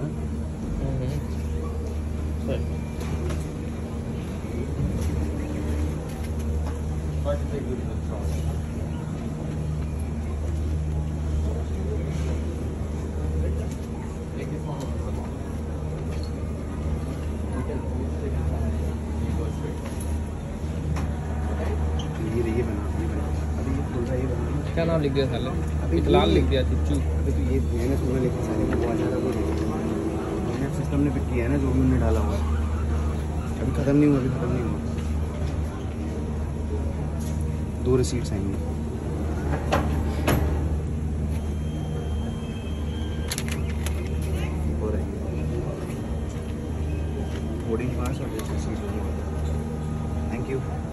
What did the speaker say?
सही। ये बना अभी ये खुल रहा है, ये बना। क्या नाम लिख दिया साले? अभी लाल लिख दिया चिच्चू। अभी तो ये मैंने सोना लिखा सारे वो आ जा रहा, वो मैंने सिस्टम ने पिक किया है ना, जो भी उन्होंने डाला हुआ अभी खत्म नहीं हुआ, अभी खत्म नहीं हुआ। 2 रिसीट्स आएंगे। और बोर्डिंग पास और रिसीट। Thank you.